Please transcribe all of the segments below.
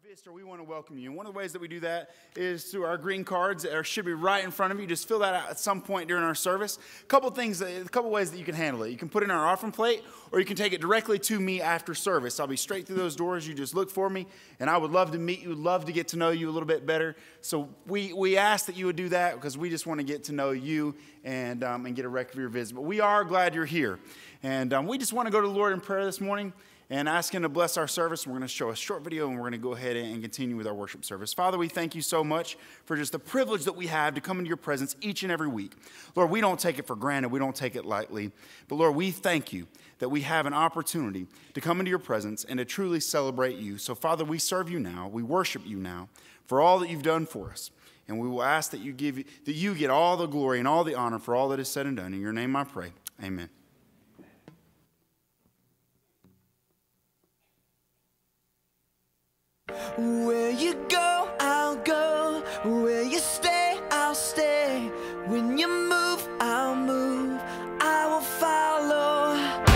visitor, we want to welcome you. And one of the ways that we do that is through our green cards that should be right in front of you. Just fill that out at some point during our service. A couple ways that you can handle it. You can put it in our offering plate, or you can take it directly to me after service. I'll be straight through those doors. You just look for me, and I would love to meet you, love to get to know you a little bit better. So we ask that you would do that because we just want to get to know you and get a record of your visit. But we are glad you're here. And we just want to go to the Lord in prayer this morning and ask Him to bless our service. We're going to show a short video, and we're going to go ahead and continue with our worship service. Father, we thank you so much for just the privilege that we have to come into your presence each and every week. Lord, we don't take it for granted. We don't take it lightly. But Lord, we thank you that we have an opportunity to come into your presence and to truly celebrate you. So Father, we serve you now. We worship you now for all that you've done for us. And we will ask that you get all the glory and all the honor for all that is said and done. In your name I pray. Amen. Where you go, I'll go. Where you stay, I'll stay. When you move, I'll move. I will follow.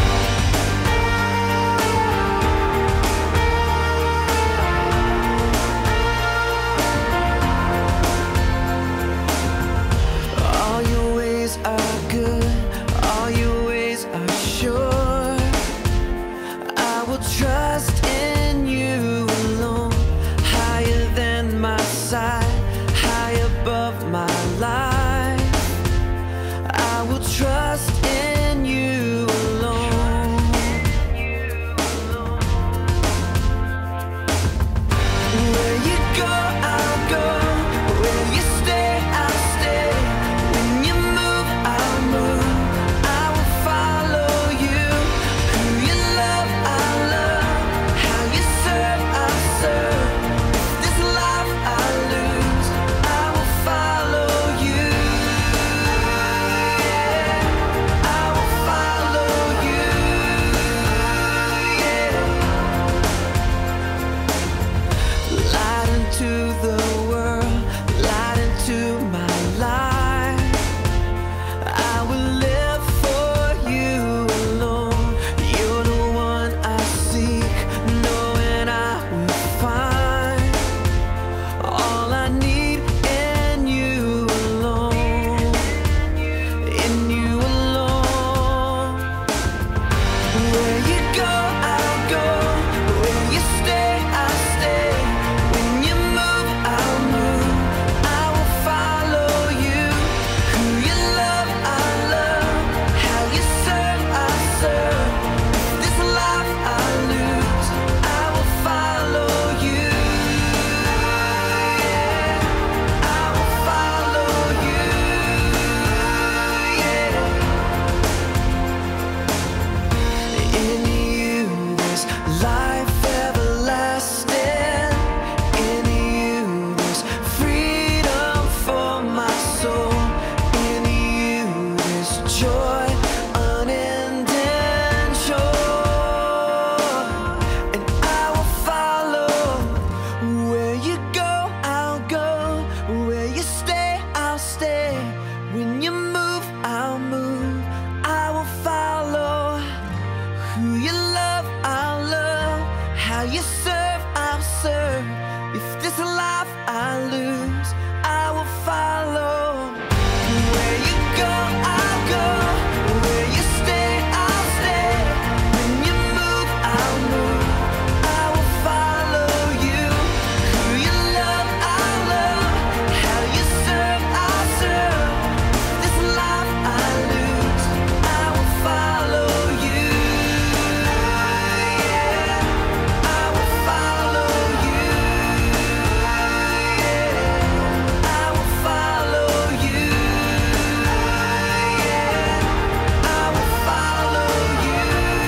All your ways are good. All your ways are sure. I will trust in you alone. Higher than my side, high above my life. I will trust in you alone. Where you go, I'll go. Where you stay, I'll stay. When you move, I'll move. I will follow you. Who you love, I'll love. How you serve, I'll serve. This life I lose, I will follow you. Yeah, I will follow you. Yeah. Light into the world, light into my life. I will live for you alone. You're the one I seek, knowing I will find all I need in you alone. In you alone. Where you go, I'll go. Where you stay, I'll stay. When you move, I'll move. I will follow you. Who you love, I love. How you serve, I serve. This life I lose, I will follow you. Yeah, I will follow you. Yeah. In you there's life everlasting. In you there's freedom for my soul. In you there's joy unending sure. And I will follow. Where you go, I'll go. Where you stay, I'll stay. When you move, I'll move. I will follow. Who you love, I'll love. How you serve, I'll serve. If this life I lose, I will follow. Where you go, I'll go. Where you stay, I'll stay. When you move, I'll move. I will follow you. Who you love, I'll love. How you serve, I'll serve. This life I lose, I will follow you. Yeah, I will follow you. Yeah, I will follow you. Yeah, I will follow you.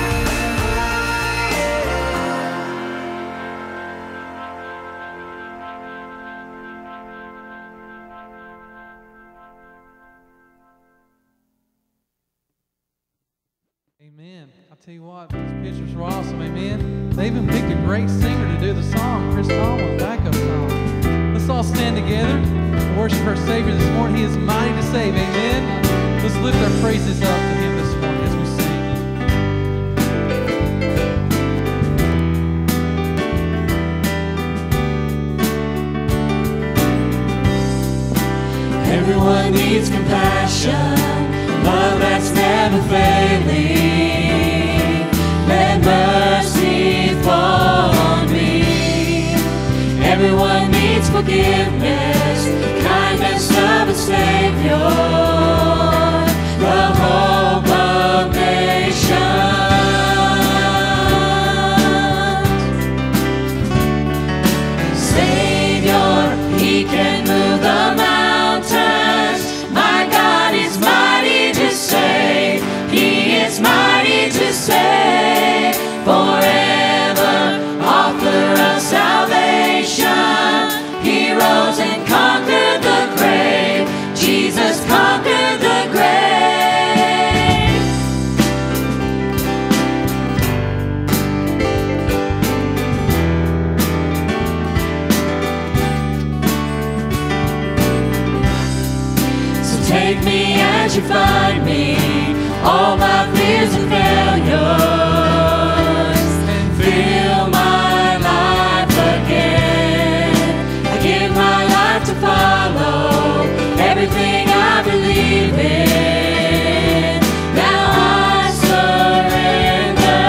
Amen. I'll tell you what, these pictures were awesome. Amen. They even picked a great singer to do the song, Chris Tomlin, backup song. Let's all stand together and worship our Savior this morning. He is mighty to save. Amen. Let's lift our praises up to Him this morning as we sing. forgiveness, kindness of a Savior, the hope of nations. Savior, He can move the mountains. My God is mighty to save. He is mighty to save. Forever, author of salvation. He rose and conquered the grave. Jesus conquered the grave. So take me as you find me, all my fears and failures, and fill my life again. I give my life to follow everything I believe in. Now I surrender.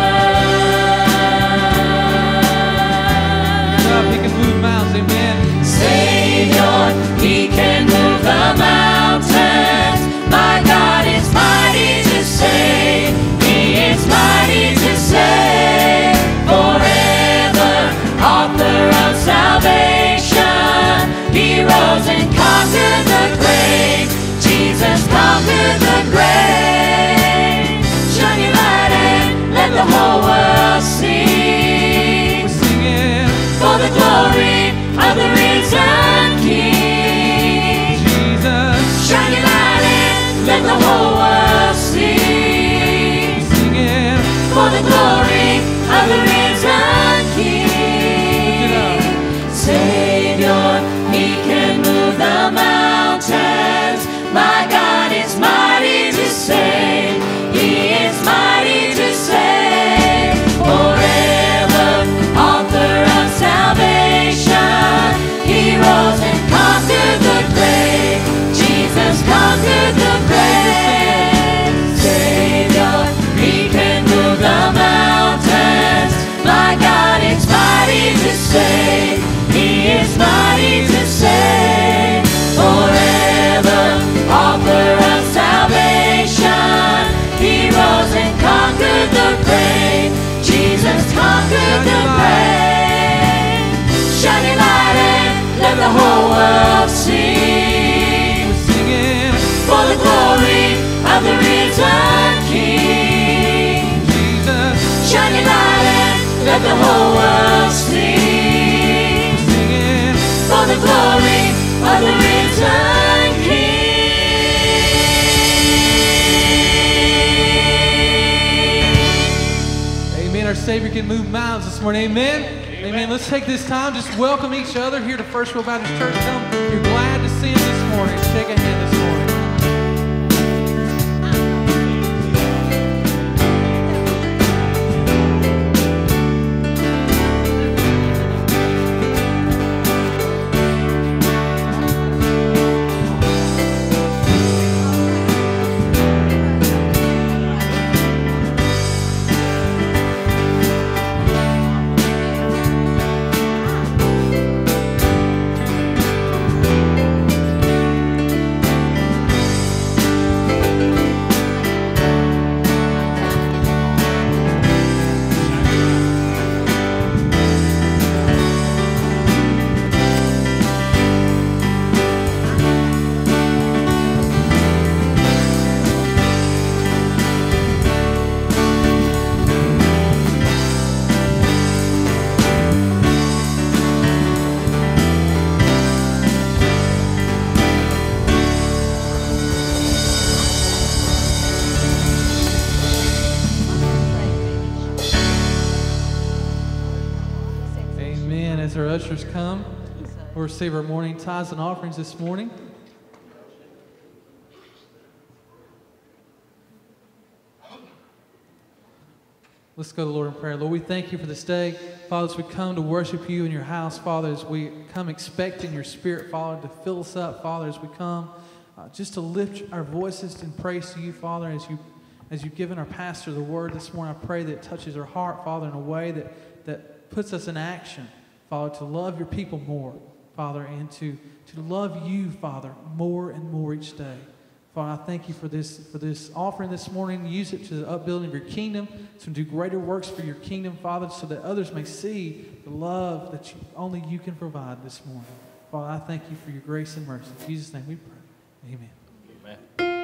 He can move mountains, amen. Savior, He can move the mountains. My God is mighty to save. He is mighty to save. Forever, author of salvation. He rose and conquered the grave. Jesus conquered the grave. Shine your light and let the whole world see. We're singing For the glory of the risen King. Jesus. Shine your light and let the whole world see. Singing. For the glory of the risen King. Savior, He can move the mountains. My God is mighty to save. He is mighty to save. Forever, author of salvation. He rose and conquered the grave. Jesus conquered the grave. Savior, He can move the mountains. My God is mighty to save. He is mighty to save. Forever, author of salvation. He rose and conquered the grave. Jesus conquered the grave. Shine your light and let the whole world see. We're singing. For the glory of the risen King. Jesus. Shine your light and let the whole world see. Singing. For the glory of the risen King. Amen. Our Savior can move mountains this morning. Amen. Amen. Let's take this time, just welcome each other here to First World Baptist Church. Tell them you're glad to see them this morning. Shake a hand this morning. As our ushers come, we'll receive our morning tithes and offerings this morning. Let's go to the Lord in prayer. Lord, we thank you for this day. Father, as we come to worship you in your house, Father, as we come expecting your Spirit, Father, to fill us up, Father, as we come just to lift our voices in praise to you, Father, as you've given our pastor the word this morning. I pray that it touches our heart, Father, in a way that puts us in action, Father, to love your people more. Father, and to love you, Father, more and more each day. Father, I thank you for this offering this morning. Use it to the upbuilding of your kingdom, to do greater works for your kingdom, Father, so that others may see the love that only you can provide this morning. Father, I thank you for your grace and mercy. In Jesus' name we pray. Amen. Amen.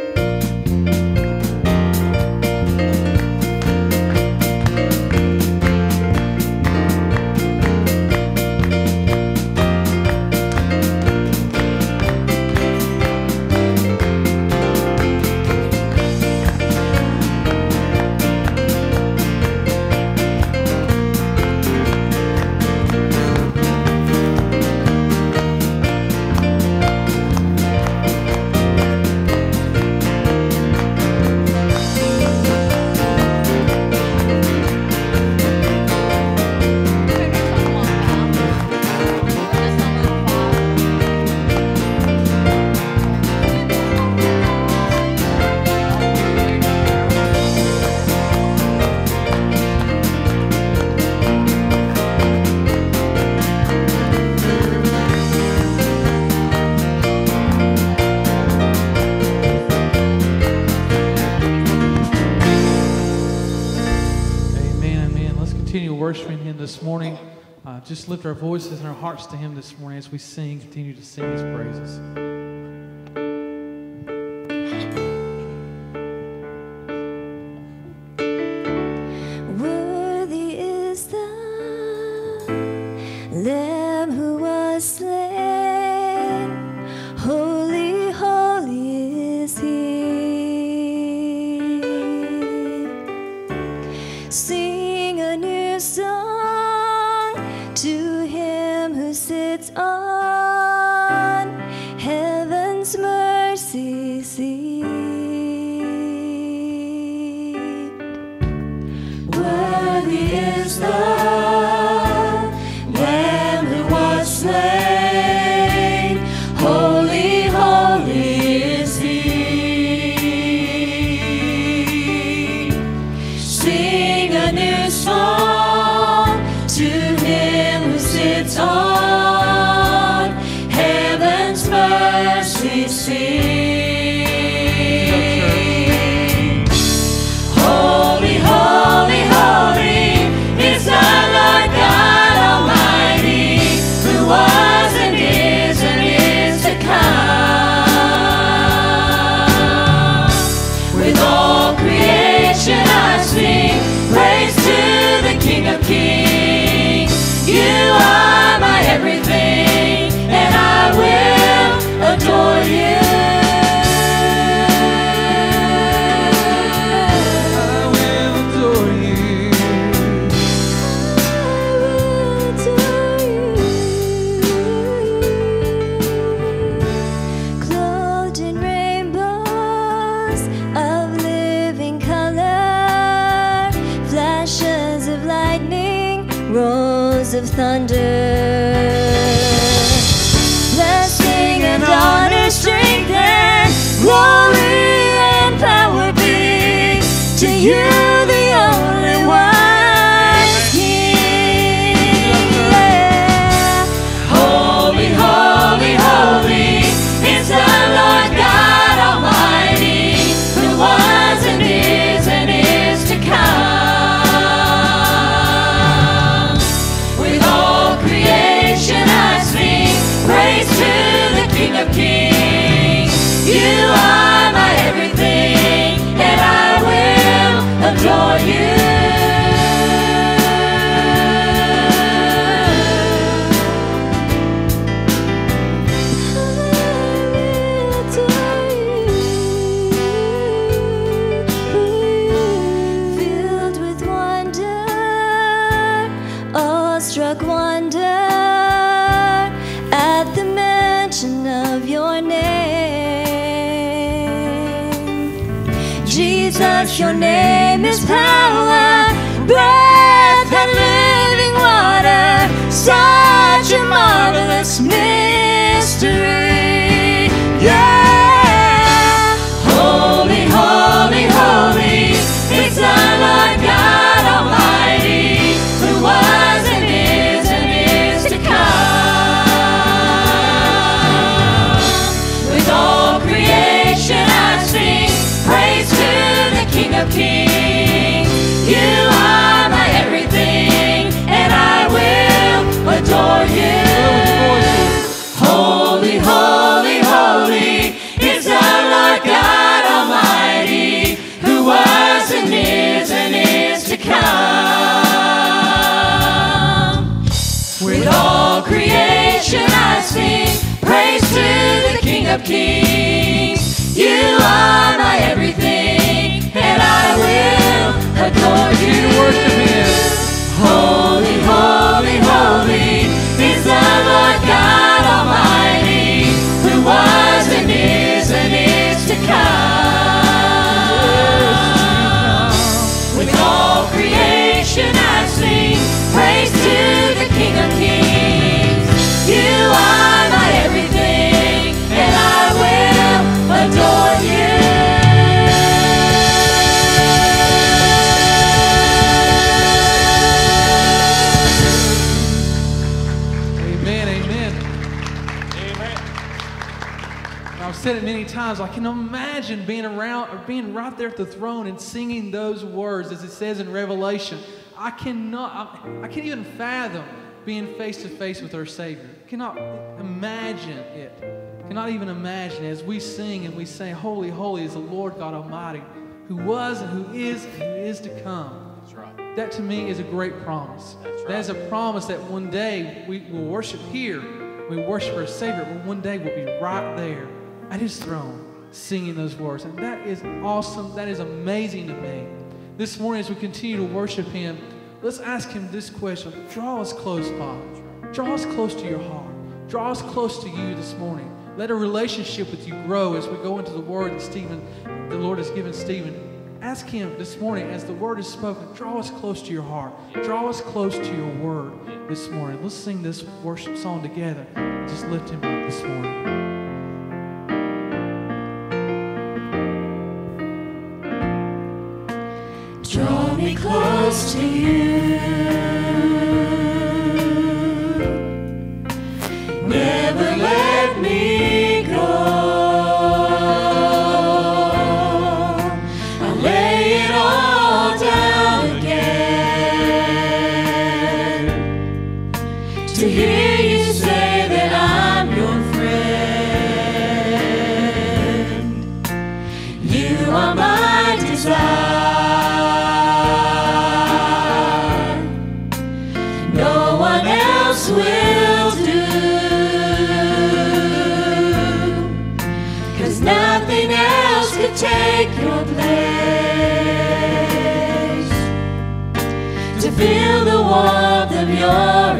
Worshiping him this morning. Just lift our voices and our hearts to him this morning as we sing, continue to sing his praises. Worthy is the Lamb who was slain. Holy, holy is he. Sing a new song to him who sits on heaven's mercy seat. Worthy is the Lamb who was slain. Holy, holy is he. Sing a new song to him who sits on heaven's mercy seat. Holy, holy, holy is our Lord God Almighty, who was and is to come. With all creation I sing praise to the King of Kings. You are my everything, and I will adore you. I will adore you. Clothed in rainbows of living color, flashes of lightning, rolls of thunder. Blessing and honor, strength and glory and power be to you, the only wise King. Yeah. Holy, holy, holy is the Lord God Almighty, who was and is to come. With all creation I sing praise to the King of Kings. You are my everything, and I will adore you. Filled with wonder, awestruck wonder at the mention of your name. Jesus, your name is power, breath and living water, such a marvelous mystery. Yeah. Holy, holy, holy is our Lord God Almighty, who was and is to come. of Kings. You are my everything, and I will adore you. Worship Him. Holy, holy, holy is the Lord God Almighty, who was and is to come. With all creation I sing praise to the King of Kings. You are my everything, and I will adore you. Amen, amen. I've said it many times. I can imagine being around or being right there at the throne and singing those words, as it says in Revelation. I can't even fathom being face to face with our Savior. Cannot imagine it. Cannot even imagine as we sing and we say, "Holy, holy is the Lord God Almighty, who was and who is to come." That's right. That to me is a great promise. That's right. That is a promise that one day we will worship here. We worship our Savior, but one day we'll be right there at His throne singing those words. And that is awesome. That is amazing to me. This morning as we continue to worship Him, let's ask Him this question. Draw us close, Father. Draw us close to your heart. Draw us close to you this morning. Let a relationship with you grow as we go into the word that the Lord has given Stephen. Ask Him this morning as the word is spoken, draw us close to your heart. Draw us close to your word this morning. Let's sing this worship song together. Just lift Him up this morning. Draw me close to you. Never let me go. I'll lay it all down again to hear you say that I'm your friend. You are my desire. Will do, 'cause nothing else could take your place, to feel the warmth of your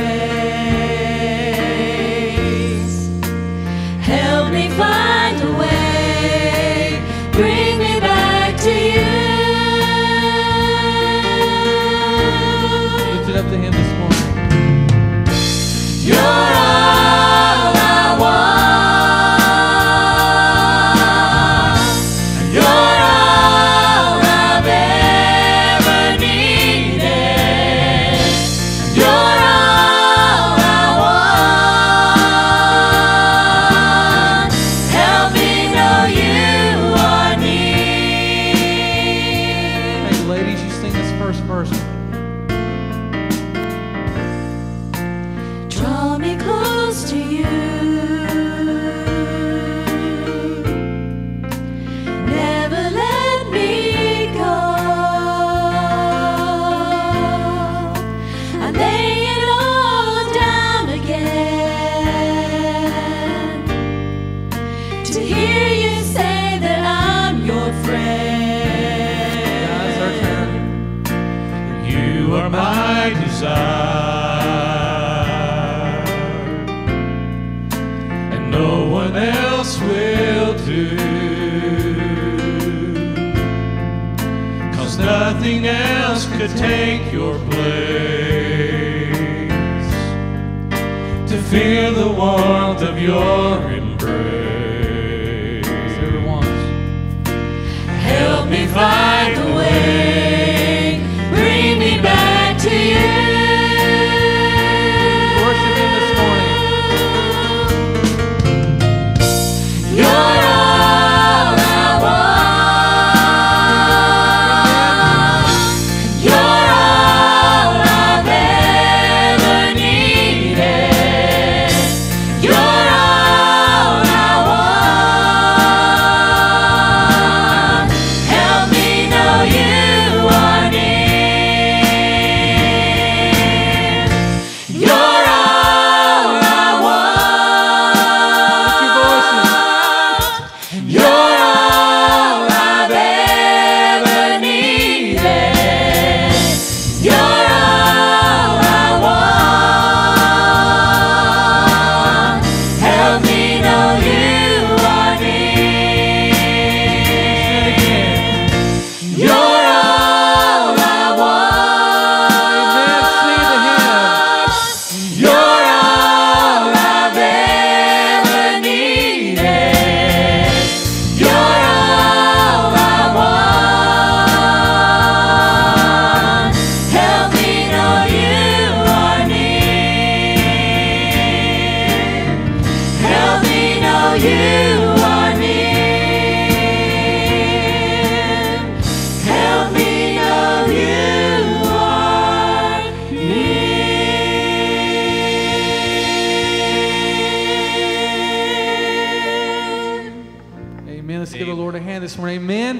embrace. Help me find a way, bring me back to you. Lift it up to Him this morning. You're all I want. You're all I've ever needed. You're all I want. Help me know you are near. Hey, ladies, you sing this first verse. Draw me close to you. Never let me go. I lay it all down again to hear you say that I'm your friend. Guys, our turn. You are my desire, and no one else will do, 'cause nothing else could take your place, to feel the warmth of your embrace. Everyone. Help me find a way, bring me back to you. Worship Him this morning. You're all I want. You're all I've ever needed. You're all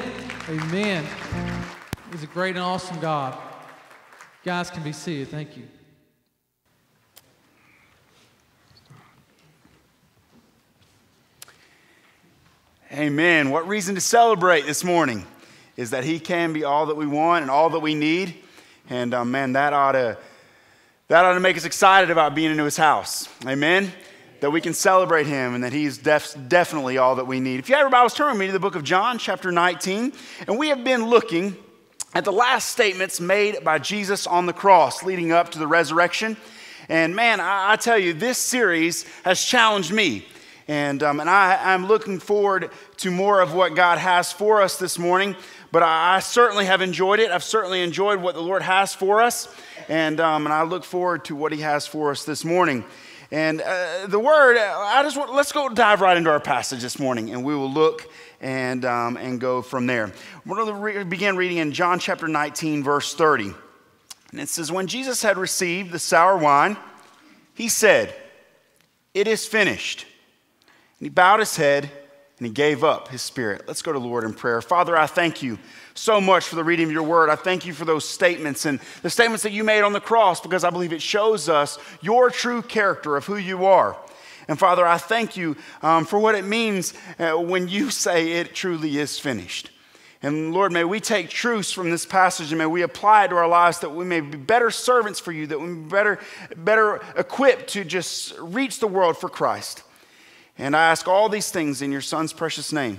Amen. Amen. He's a great and awesome God. Guys can be seated. Thank you. Amen. What reason to celebrate this morning is that he can be all that we want and all that we need. And man, that ought to make us excited about being into his house. Amen. That we can celebrate him and that he's definitely all that we need. If you have your Bibles, turn with me to the book of John, chapter 19. And we have been looking at the last statements made by Jesus on the cross leading up to the resurrection. And man, I tell you, this series has challenged me. And I'm looking forward to more of what God has for us this morning. But I certainly have enjoyed it. I've certainly enjoyed what the Lord has for us. And I look forward to what he has for us this morning. And the word, let's go dive right into our passage this morning, and we will look and go from there. We're going to begin reading in John chapter 19, verse 30. And it says, when Jesus had received the sour wine, he said, "It is finished." And he bowed his head and he gave up his spirit. Let's go to the Lord in prayer. Father, I thank you so much for the reading of your word. I thank you for those statements and the statements that you made on the cross, because I believe it shows us your true character of who you are. And Father, I thank you for what it means when you say it truly is finished. And Lord, may we take truths from this passage and may we apply it to our lives, that we may be better servants for you, that we may be better equipped to just reach the world for Christ. And I ask all these things in your Son's precious name.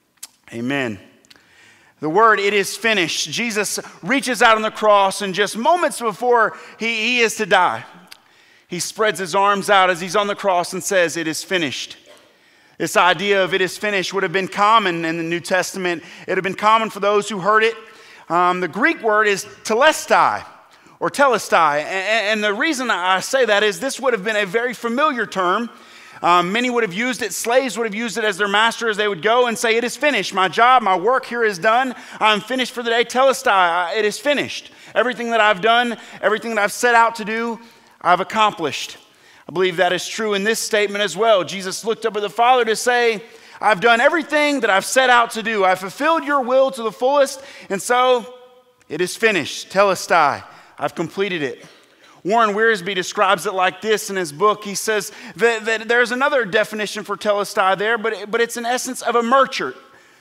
Amen. The word, "it is finished." Jesus reaches out on the cross, and just moments before he is to die, he spreads his arms out as he's on the cross and says, "It is finished." This idea of "it is finished" would have been common in the New Testament. It would have been common for those who heard it. The Greek word is telestai, or telestai. And the reason I say that is this would have been a very familiar term. Many would have used it. Slaves would have used it as their master as they would go and say, "It is finished. My job, my work here is done. I'm finished for the day. Telestai, it is finished. Everything that I've done, everything that I've set out to do, I've accomplished." I believe that is true in this statement as well. Jesus looked up at the Father to say, "I've done everything that I've set out to do. I've fulfilled your will to the fullest, and so it is finished. Telestai, I've completed it." Warren Wiersbe describes it like this in his book. He says that there's another definition for telestai there, but it's in essence of a merchant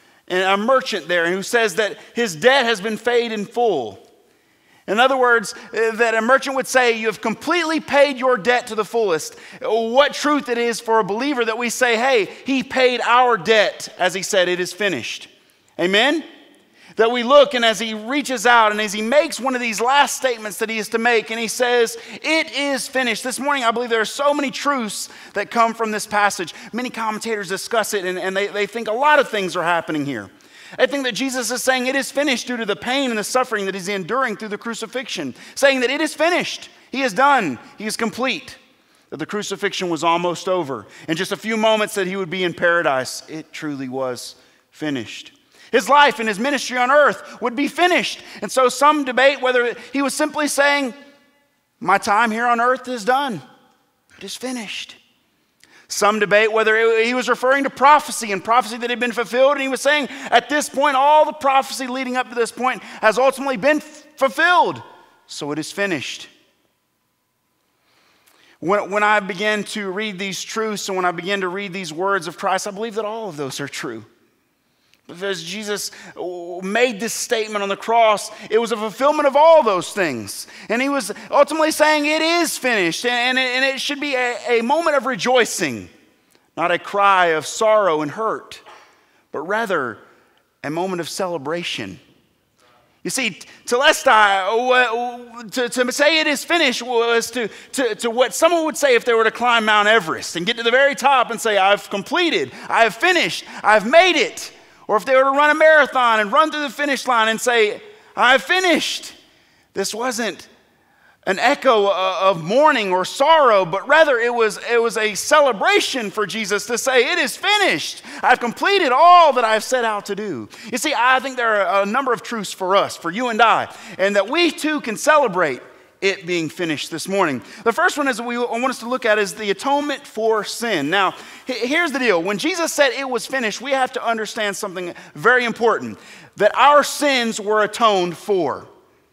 there who says that his debt has been paid in full. In other words, that a merchant would say, you have completely paid your debt to the fullest. What truth it is for a believer that we say, hey, he paid our debt, as he said, "It is finished." Amen? That we look, and as he reaches out and as he makes one of these last statements that he is to make, and he says, "It is finished." This morning, I believe there are so many truths that come from this passage. Many commentators discuss it, and they think a lot of things are happening here. I think that Jesus is saying it is finished due to the pain and the suffering that he's enduring through the crucifixion. Saying that it is finished. He is done. He is complete. That the crucifixion was almost over. In just a few moments that he would be in paradise. It truly was finished. His life and his ministry on earth would be finished. And so some debate whether he was simply saying, "My time here on earth is done. It is finished." Some debate whether he was referring to prophecy and prophecy that had been fulfilled. And he was saying, at this point, all the prophecy leading up to this point has ultimately been fulfilled. So it is finished. When I began to read these truths and when I began to read these words of Christ, I believe that all of those are true. Because Jesus made this statement on the cross, it was a fulfillment of all those things. And he was ultimately saying it is finished. And it should be a moment of rejoicing, not a cry of sorrow and hurt, but rather a moment of celebration. You see, telestai, to say it is finished was to what someone would say if they were to climb Mount Everest and get to the very top and say, "I've completed, I have finished, I've made it." Or if they were to run a marathon and run through the finish line and say, "I've finished." This wasn't an echo of mourning or sorrow, but rather it was a celebration for Jesus to say, "It is finished. I've completed all that I've set out to do." You see, I think there are a number of truths for us, for you and I, and that we too can celebrate. it being finished this morning. The first one is I want us to look at is the atonement for sin. Now, here's the deal. When Jesus said it was finished, we have to understand something very important, that our sins were atoned for.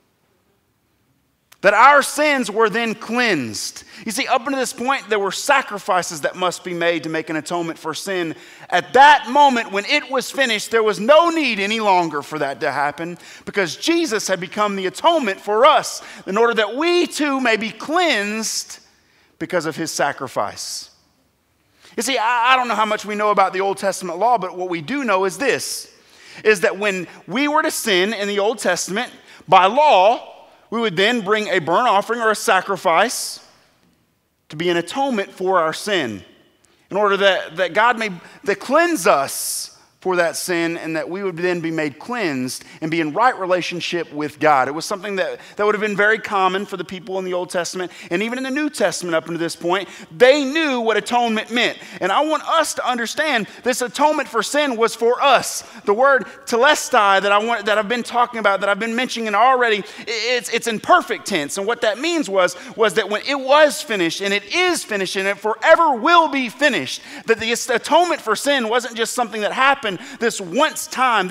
That our sins were then cleansed. You see, up until this point, there were sacrifices that must be made to make an atonement for sin. At that moment, when it was finished, there was no need any longer for that to happen because Jesus had become the atonement for us in order that we too may be cleansed because of his sacrifice. You see, I don't know how much we know about the Old Testament law, but what we do know is this, is that when we were to sin in the Old Testament, by law, we would then bring a burnt offering or a sacrifice to be an atonement for our sin in order that God may cleanse us for that sin and that we would then be made cleansed and be in right relationship with God. It was something that would have been very common for the people in the Old Testament and even in the New Testament up until this point. They knew what atonement meant. And I want us to understand this atonement for sin was for us. The word telestai that I've been talking about, that I've been mentioning already, it's in perfect tense. And what that means was that when it was finished and it is finished and it forever will be finished, that the atonement for sin wasn't just something that happened this once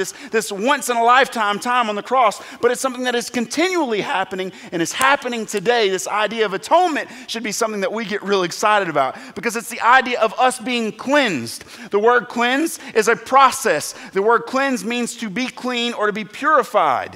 in a lifetime time on the cross, but it's something that is continually happening and is happening today. This idea of atonement should be something that we get real excited about because it's the idea of us being cleansed. The word cleanse is a process. The word cleanse means to be clean or to be purified.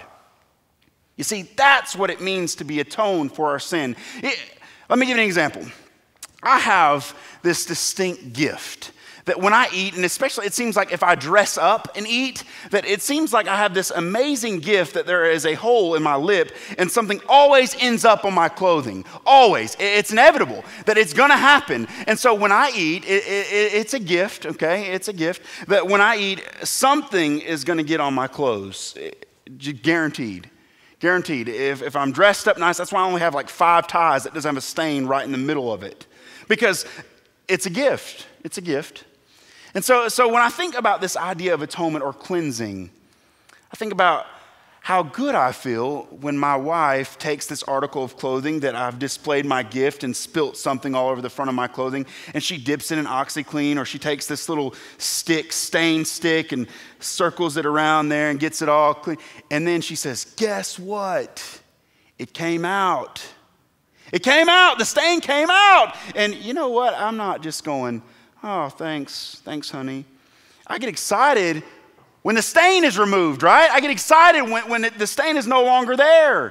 You see, that's what it means to be atoned for our sin. Let me give you an example. I have this distinct gift that when I eat, and especially it seems like if I dress up and eat, that it seems like I have this amazing gift that there is a hole in my lip and something always ends up on my clothing. Always. It's inevitable that it's going to happen. And so when I eat, it's a gift, okay? It's a gift that when I eat, something is going to get on my clothes. Guaranteed. Guaranteed. If I'm dressed up nice, that's why I only have like 5 ties that doesn't have a stain right in the middle of it. Because it's a gift. It's a gift. And so when I think about this idea of atonement or cleansing, I think about how good I feel when my wife takes this article of clothing that I've displayed my gift and spilt something all over the front of my clothing, and she dips it in OxyClean, or she takes this little stain stick and circles it around there and gets it all clean. And then she says, guess what? It came out. It came out. The stain came out. And you know what? I'm not just going, oh, thanks, honey. I get excited when the stain is removed, right? I get excited when the stain is no longer there.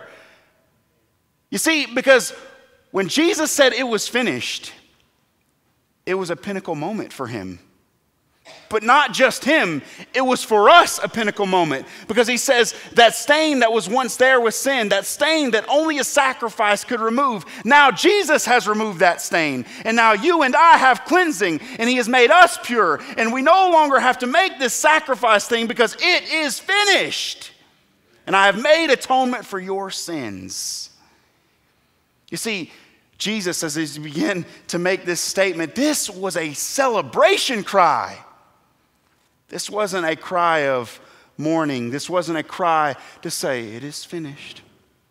You see, because when Jesus said it was finished, it was a pinnacle moment for him. But not just him, it was for us a pinnacle moment. Because he says that stain that was once there with sin, that stain that only a sacrifice could remove, now Jesus has removed that stain. And now you and I have cleansing, and he has made us pure. And we no longer have to make this sacrifice thing because it is finished. And I have made atonement for your sins. You see, Jesus, as he began to make this statement, this was a celebration cry. This wasn't a cry of mourning. This wasn't a cry to say, it is finished.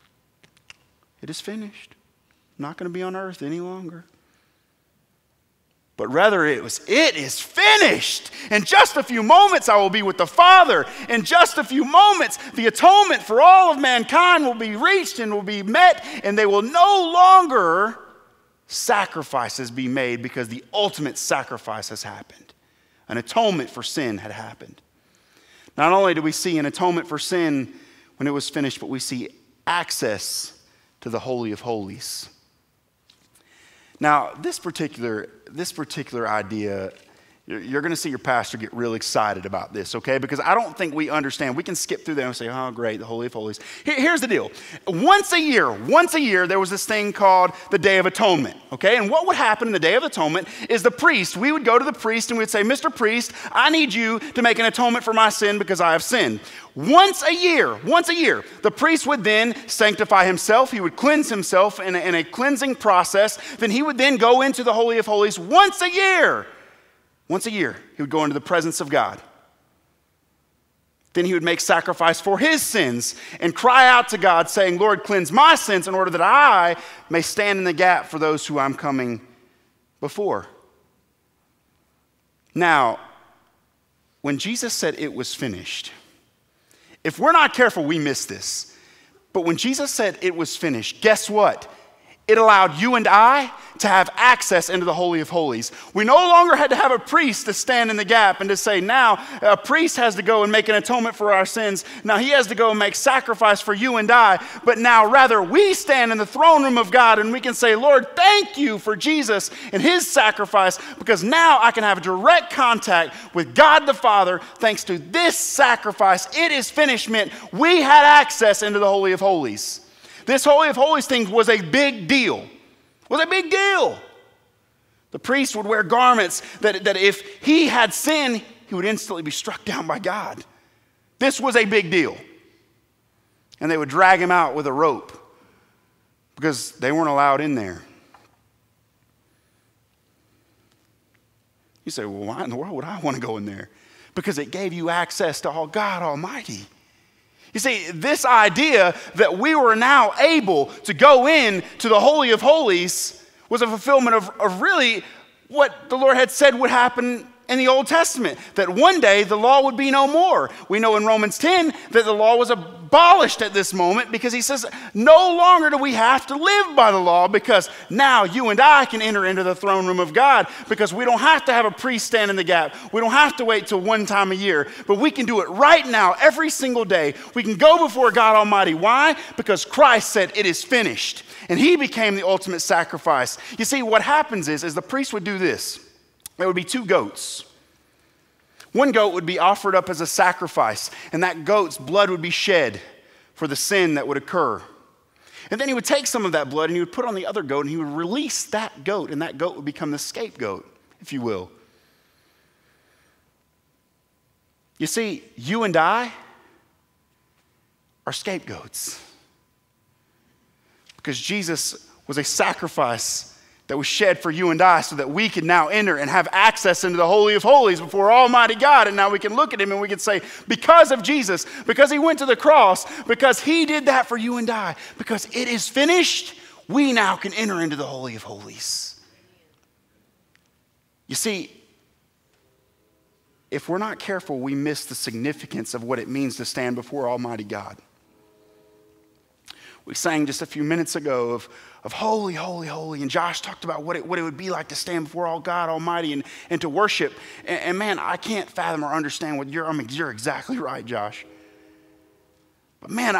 It is finished. I'm not going to be on earth any longer. But rather it is finished. In just a few moments I will be with the Father. In just a few moments the atonement for all of mankind will be reached and will be met, and they will no longer sacrifices be made because the ultimate sacrifice has happened. An atonement for sin had happened. Not only do we see an atonement for sin when it was finished, but we see access to the Holy of Holies. Now, this particular idea, you're going to see your pastor get real excited about this, okay? Because I don't think we understand. We can skip through there and say, oh, great, the Holy of Holies. Here's the deal. Once a year, there was this thing called the Day of Atonement, okay? And what would happen in the Day of Atonement is we would go to the priest and we'd say, Mr. Priest, I need you to make an atonement for my sin because I have sinned. Once a year, the priest would then sanctify himself. He would cleanse himself in a cleansing process. Then he would then go into the Holy of Holies once a year. Once a year, he would go into the presence of God. Then he would make sacrifice for his sins and cry out to God, saying, Lord, cleanse my sins in order that I may stand in the gap for those who I'm coming before. Now, when Jesus said it was finished, if we're not careful, we miss this. But when Jesus said it was finished, guess what? It allowed you and I to have access into the Holy of Holies. We no longer had to have a priest to stand in the gap and to say, now a priest has to go and make an atonement for our sins. Now he has to go and make sacrifice for you and I. But now rather we stand in the throne room of God and we can say, Lord, thank you for Jesus and his sacrifice, because now I can have a direct contact with God the Father thanks to this sacrifice. It is finished meant we had access into the Holy of Holies. This Holy of Holies thing was a big deal. Was a big deal. The priest would wear garments that if he had sinned, he would instantly be struck down by God. This was a big deal. And they would drag him out with a rope because they weren't allowed in there. You say, well, why in the world would I want to go in there? Because it gave you access to God Almighty. You see, this idea that we were now able to go in to the Holy of Holies was a fulfillment of really what the Lord had said would happen in the Old Testament, that one day the law would be no more. We know in Romans 10 that the law was abolished at this moment because he says no longer do we have to live by the law, because now you and I can enter into the throne room of God, because we don't have to have a priest stand in the gap. We don't have to wait till one time a year, but we can do it right now every single day. We can go before God Almighty. Why? Because Christ said it is finished, and he became the ultimate sacrifice. You see, what happens is the priest would do this. There would be 2 goats. One goat would be offered up as a sacrifice, and that goat's blood would be shed for the sin that would occur. And then he would take some of that blood and he would put on the other goat, and he would release that goat, and that goat would become the scapegoat, if you will. You see, you and I are scapegoats, because Jesus was a sacrifice that was shed for you and I so that we can now enter and have access into the Holy of Holies before Almighty God. And now we can look at him and we can say, because of Jesus, because he went to the cross, because he did that for you and I, because it is finished, we now can enter into the Holy of Holies. You see, if we're not careful, we miss the significance of what it means to stand before Almighty God. We sang just a few minutes ago of holy, holy, holy. And Josh talked about what it would be like to stand before all God Almighty and to worship. And man, I can't fathom or understand what you're exactly right, Josh. But man,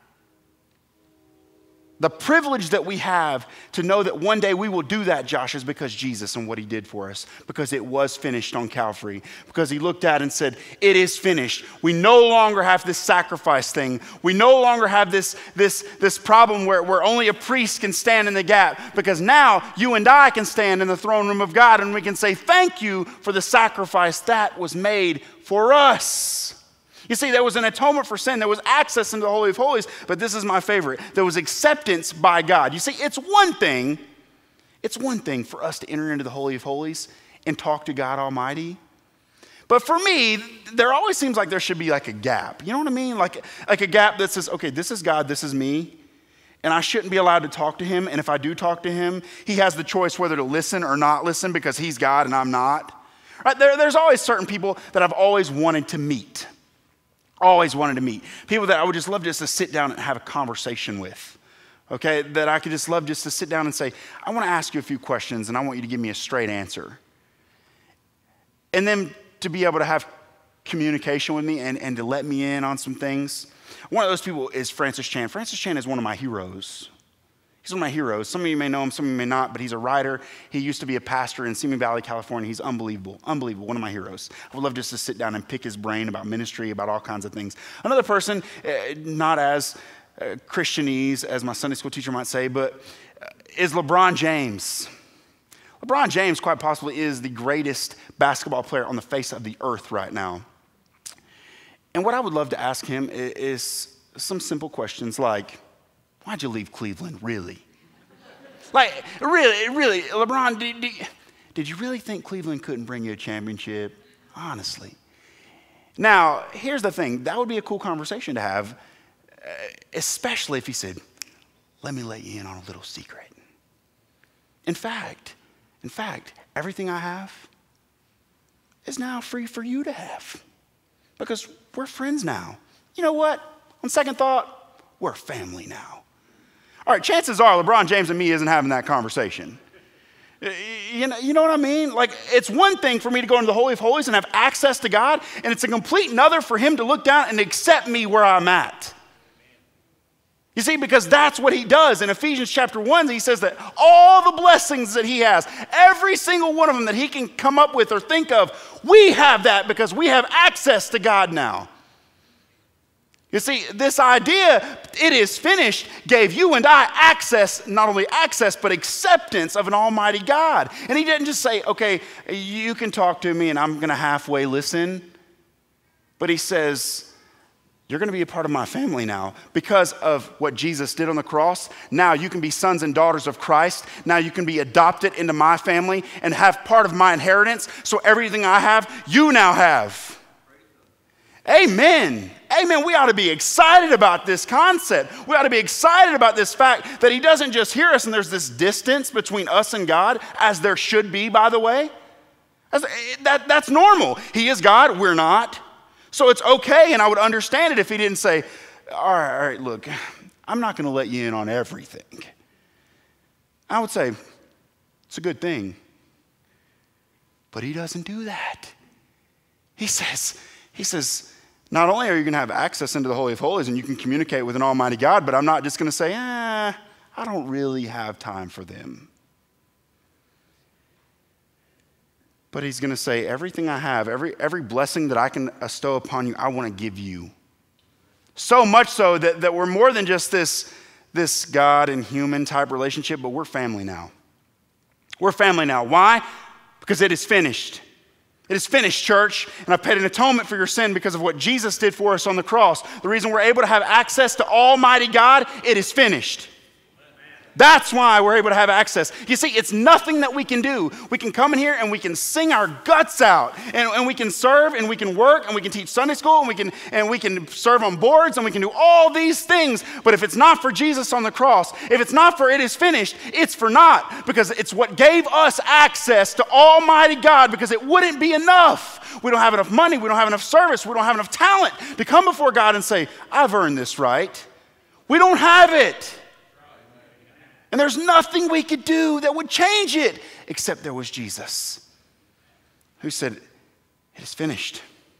the privilege that we have to know that one day we will do that, Josh, is because Jesus and what he did for us. Because it was finished on Calvary. Because he looked at it and said, it is finished. We no longer have this sacrifice thing. We no longer have this problem where only a priest can stand in the gap. Because now you and I can stand in the throne room of God and we can say, thank you for the sacrifice that was made for us. You see, there was an atonement for sin. There was access into the Holy of Holies, but this is my favorite. There was acceptance by God. You see, it's one thing for us to enter into the Holy of Holies and talk to God Almighty. But for me, there always seems like there should be like a gap. You know what I mean? Like a gap that says, okay, this is God, this is me, and I shouldn't be allowed to talk to him. And if I do talk to him, he has the choice whether to listen or not listen because he's God and I'm not. Right? There's always certain people that I've always wanted to meet. Always wanted to meet. People that I would just love just to sit down and have a conversation with. Okay? That I could just love just to sit down and say, I want to ask you a few questions and I want you to give me a straight answer. And then to be able to have communication with me and to let me in on some things. One of those people is Francis Chan. Francis Chan is one of my heroes. He's one of my heroes. Some of you may know him, some of you may not, but he's a writer. He used to be a pastor in Simi Valley, California. He's unbelievable, unbelievable, one of my heroes. I would love just to sit down and pick his brain about ministry, about all kinds of things. Another person, not as Christianese as my Sunday school teacher might say, but is LeBron James. LeBron James quite possibly is the greatest basketball player on the face of the earth right now. And what I would love to ask him is some simple questions like, why'd you leave Cleveland, really? Like, really, LeBron, did you really think Cleveland couldn't bring you a championship? Honestly. Now, here's the thing. That would be a cool conversation to have, especially if he said, let me let you in on a little secret. In fact, everything I have is now free for you to have because we're friends now. You know what? On second thought, we're family now. All right, chances are LeBron James and me isn't having that conversation. You know what I mean? Like, it's one thing for me to go into the Holy of Holies and have access to God, and it's a complete another for him to look down and accept me where I'm at. You see, because that's what he does. In Ephesians chapter 1, he says that all the blessings that he has, every single one of them that he can come up with or think of, we have that because we have access to God now. You see, this idea, it is finished, gave you and I access, not only access, but acceptance of an almighty God. And he didn't just say, okay, you can talk to me and I'm going to halfway listen. But he says, you're going to be a part of my family now. Because of what Jesus did on the cross, now you can be sons and daughters of Christ. Now you can be adopted into my family and have part of my inheritance. So everything I have, you now have. Amen. Amen. We ought to be excited about this concept. We ought to be excited about this fact that he doesn't just hear us and there's this distance between us and God, as there should be, by the way. That's normal. He is God, we're not. So it's okay, and I would understand it if he didn't say, all right, look, I'm not going to let you in on everything. I would say, it's a good thing. But he doesn't do that. He says, not only are you going to have access into the Holy of Holies and you can communicate with an almighty God, but I'm not just going to say, I don't really have time for them. But he's going to say, everything I have, every blessing that I can bestow upon you, I want to give you. So much so that we're more than just this God and human type relationship, but we're family now. We're family now. Why? Because it is finished. It is finished, church, and I've paid an atonement for your sin because of what Jesus did for us on the cross. The reason we're able to have access to Almighty God, it is finished. That's why we're able to have access. You see, it's nothing that we can do. We can come in here and we can sing our guts out, and we can serve, and we can work, and we can teach Sunday school, and we can serve on boards, and we can do all these things. But if it's not for Jesus on the cross, if it's not for it is finished, it's for naught, because it's what gave us access to Almighty God, because it wouldn't be enough. We don't have enough money. We don't have enough service. We don't have enough talent to come before God and say, I've earned this right. We don't have it. And there's nothing we could do that would change it, except there was Jesus, who said, it is finished.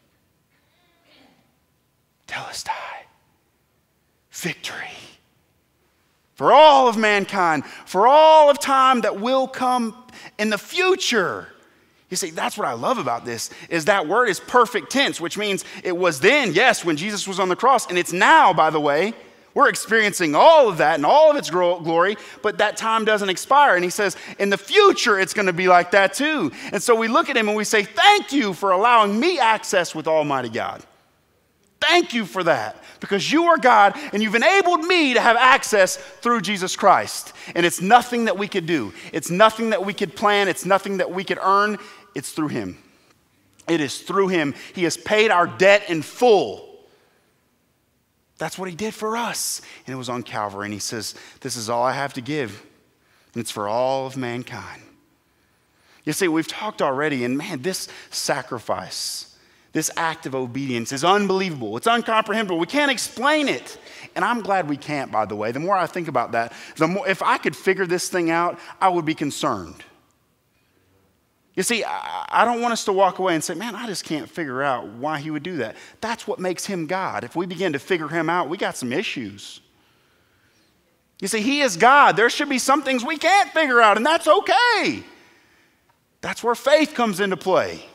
Telestai. Victory. For all of mankind, for all of time that will come in the future. You see, that's what I love about this, is that word is perfect tense, which means it was then, yes, when Jesus was on the cross, and it's now, by the way. We're experiencing all of that and all of its glory, but that time doesn't expire. And he says, in the future, it's going to be like that too. And so we look at him and we say, thank you for allowing me access with Almighty God. Thank you for that, because you are God and you've enabled me to have access through Jesus Christ. And it's nothing that we could do. It's nothing that we could plan. It's nothing that we could earn. It's through him. It is through him. He has paid our debt in full. That's what he did for us. And it was on Calvary. And he says, this is all I have to give. And it's for all of mankind. You see, we've talked already, and man, this sacrifice, this act of obedience is unbelievable. It's incomprehensible. We can't explain it. And I'm glad we can't, by the way. The more I think about that, the more, if I could figure this thing out, I would be concerned. You see, I don't want us to walk away and say, man, I just can't figure out why he would do that. That's what makes him God. If we begin to figure him out, we got some issues. You see, he is God. There should be some things we can't figure out, and that's okay. That's where faith comes into play.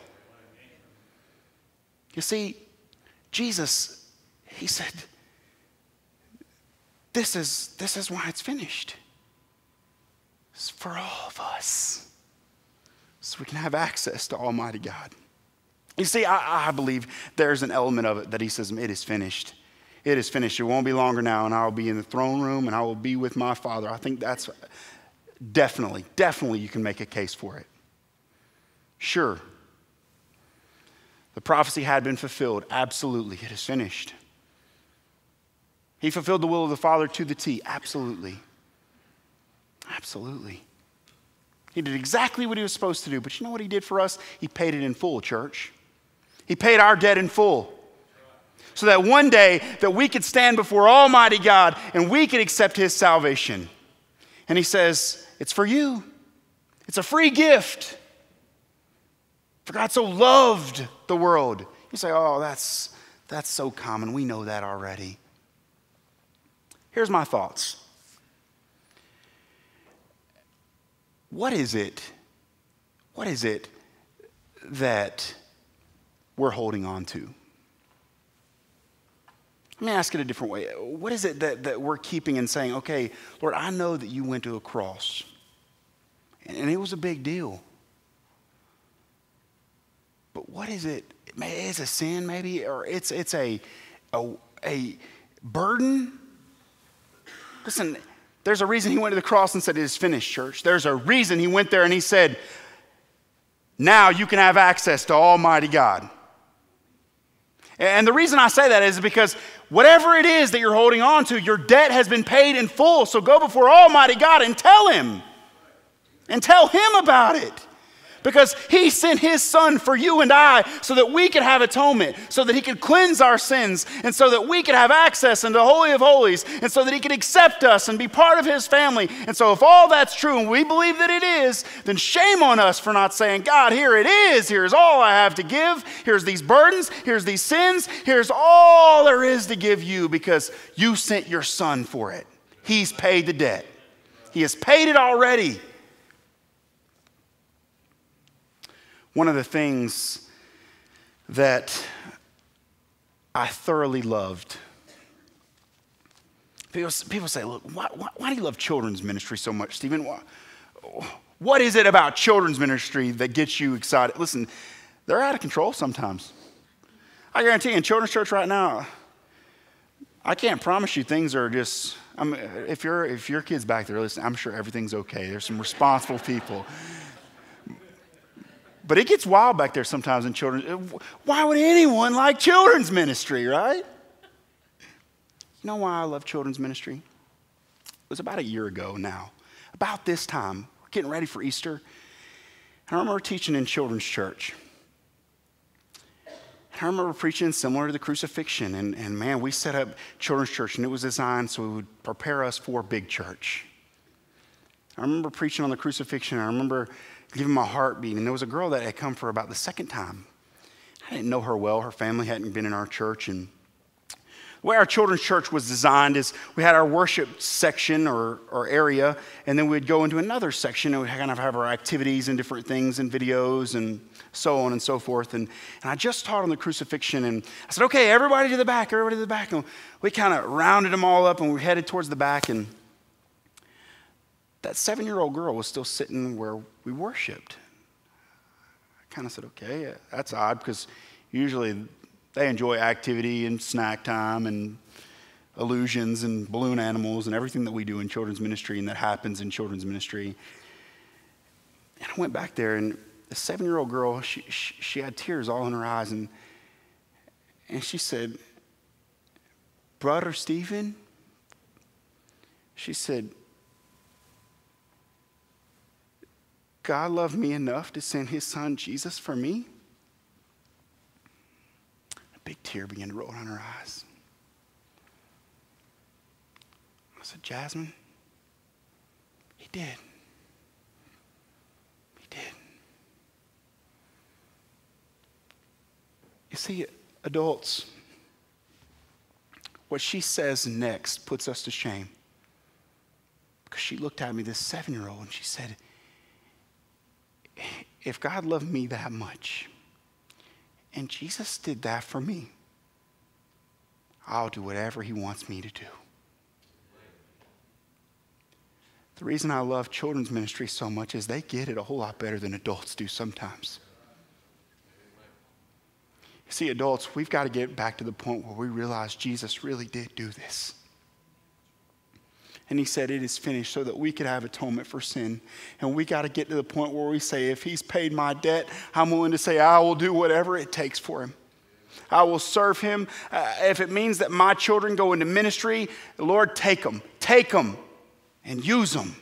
You see, Jesus, he said, this is why it's finished. It's for all of us. So we can have access to Almighty God. You see, I believe there's an element of it that he says, it is finished. It is finished. It won't be longer now, and I will be in the throne room, and I will be with my Father. I think that's definitely you can make a case for it. Sure. The prophecy had been fulfilled. Absolutely. It is finished. He fulfilled the will of the Father to the T. Absolutely. Absolutely. He did exactly what he was supposed to do. But you know what he did for us? He paid it in full, church. He paid our debt in full. So that one day that we could stand before Almighty God and we could accept his salvation. And he says, it's for you. It's a free gift. For God so loved the world. You say, oh, that's so common. We know that already. Here's my thoughts. What is it that we're holding on to? Let me ask it a different way. What is it that we're keeping and saying, okay, Lord, I know that you went to a cross. And it was a big deal. But what is it? It's a sin maybe, or it's a burden. Listen, there's a reason he went to the cross and said, it is finished, church. There's a reason he went there and he said, now you can have access to Almighty God. And the reason I say that is because whatever it is that you're holding on to, your debt has been paid in full. So go before Almighty God and tell him. And tell him about it. Because he sent his son for you and I so that we could have atonement, so that he could cleanse our sins, and so that we could have access into the Holy of Holies, and so that he could accept us and be part of his family. And so if all that's true and we believe that it is, then shame on us for not saying, God, here it is. Here's all I have to give. Here's these burdens. Here's these sins. Here's all there is to give you because you sent your son for it. He's paid the debt. He has paid it already. One of the things that I thoroughly loved, people say, look, why do you love children's ministry so much, Stephen? What is it about children's ministry that gets you excited? Listen, they're out of control sometimes. I guarantee you, in children's church right now, I can't promise you things are just, if your kid's back there, listen, I'm sure everything's okay. There's some responsible people. But it gets wild back there sometimes in children. Why would anyone like children's ministry, right? You know why I love children's ministry? It was about a year ago now. About this time, we're getting ready for Easter. And I remember teaching in children's church. And I remember preaching similar to the crucifixion. And man, we set up children's church, and it was designed so it would prepare us for big church. I remember preaching on the crucifixion. I remember giving my heartbeat. And there was a girl that had come for about the second time. I didn't know her well. Her family hadn't been in our church. And the way our children's church was designed is we had our worship section or area, and then we'd go into another section and we'd kind of have our activities and different things and videos and so on and so forth. And I just taught on the crucifixion, and I said, okay, everybody to the back, everybody to the back. And we kind of rounded them all up, and we headed towards the back, and that 7-year-old girl was still sitting where we worshiped. I kind of said, okay, that's odd, because usually they enjoy activity and snack time and illusions and balloon animals and everything that we do in children's ministry and that happens in children's ministry. And I went back there, and the 7-year-old girl, she had tears all in her eyes, and she said, Brother Stephen, she said, God loved me enough to send his son Jesus for me. A big tear began to roll down her eyes. I said, Jasmine, he did. He did. You see, adults, what she says next puts us to shame. Because she looked at me, this 7-year-old, and she said, if God loved me that much, and Jesus did that for me, I'll do whatever he wants me to do. The reason I love children's ministry so much is they get it a whole lot better than adults do sometimes. You see, adults, we've got to get back to the point where we realize Jesus really did do this. And he said, it is finished, so that we could have atonement for sin. And we got to get to the point where we say, if he's paid my debt, I'm willing to say I will do whatever it takes for him. I will serve him. If it means that my children go into ministry, Lord, take them and use them.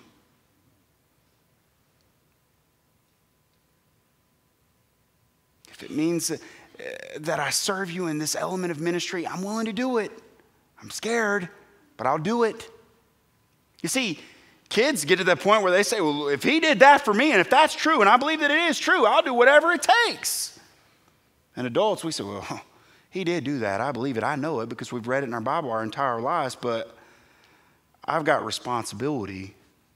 If it means that I serve you in this element of ministry, I'm willing to do it. I'm scared, but I'll do it. You see, kids get to that point where they say, well, if he did that for me, and if that's true, and I believe that it is true, I'll do whatever it takes. And adults, we say, well, he did do that. I believe it. I know it because we've read it in our Bible our entire lives, but I've got responsibility.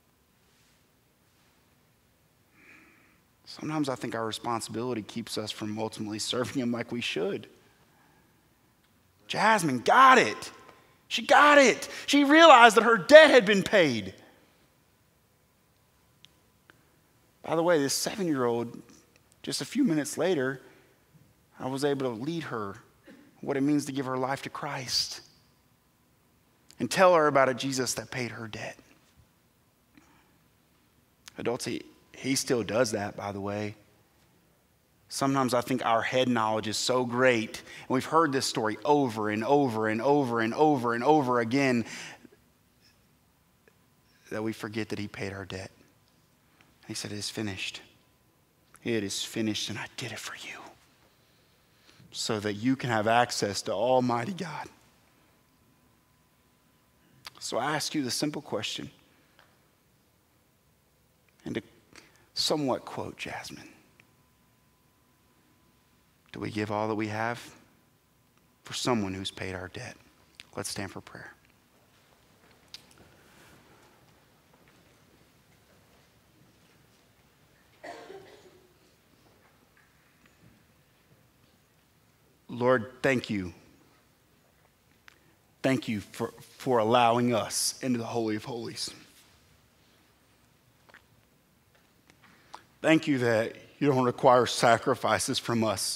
Sometimes I think our responsibility keeps us from ultimately serving him like we should. Jasmine got it. She got it. She realized that her debt had been paid. By the way, this 7-year-old, just a few minutes later, I was able to lead her what it means to give her life to Christ and tell her about a Jesus that paid her debt. Adults, he still does that, by the way. Sometimes I think our head knowledge is so great, and we've heard this story over and over and over and over and over again, that we forget that he paid our debt. He said, it is finished. It is finished, and I did it for you, so that you can have access to Almighty God. So I ask you the simple question, and to somewhat quote Jasmine, do we give all that we have for someone who's paid our debt? Let's stand for prayer. Lord, thank you. Thank you for allowing us into the Holy of Holies. Thank you that you don't require sacrifices from us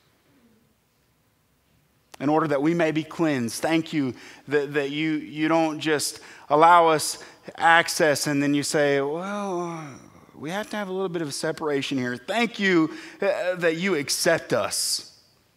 in order that we may be cleansed. Thank you that you don't just allow us access and then you say, well, we have to have a little bit of a separation here. Thank you that you accept us.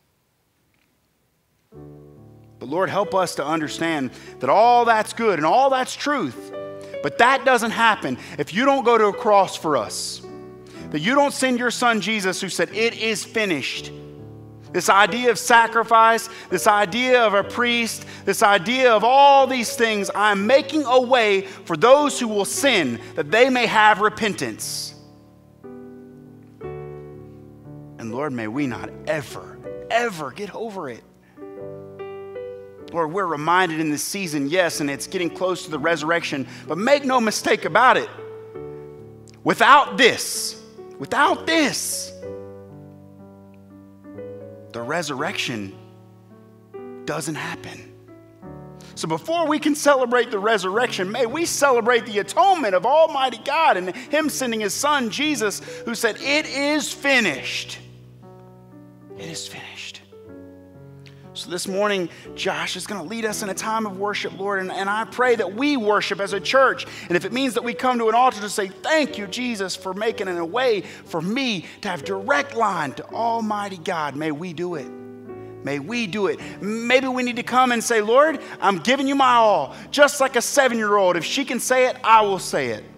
But Lord, help us to understand that all that's good and all that's truth, but that doesn't happen if you don't go to a cross for us. That you don't send your son Jesus who said, it is finished. This idea of sacrifice, this idea of a priest, this idea of all these things, I'm making a way for those who will sin that they may have repentance. And Lord, may we not ever get over it. Lord, we're reminded in this season, yes, and it's getting close to the resurrection, but make no mistake about it. Without this, the resurrection doesn't happen. So before we can celebrate the resurrection, may we celebrate the atonement of Almighty God and him sending his son, Jesus, who said, it is finished. It is finished. So this morning, Josh is going to lead us in a time of worship, Lord, and I pray that we worship as a church. And if it means that we come to an altar to say, thank you, Jesus, for making it a way for me to have direct line to Almighty God, may we do it. May we do it. Maybe we need to come and say, Lord, I'm giving you my all. Just like a 7-year-old, if she can say it, I will say it.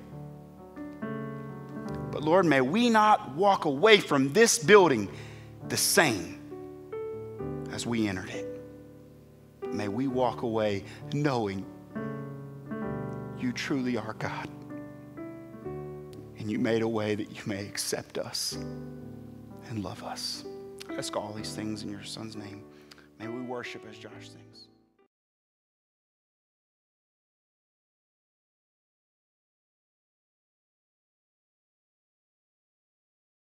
But Lord, may we not walk away from this building the same as we entered it. May we walk away knowing you truly are God. And you made a way that you may accept us and love us. I ask all these things in your son's name. May we worship as Josh sings.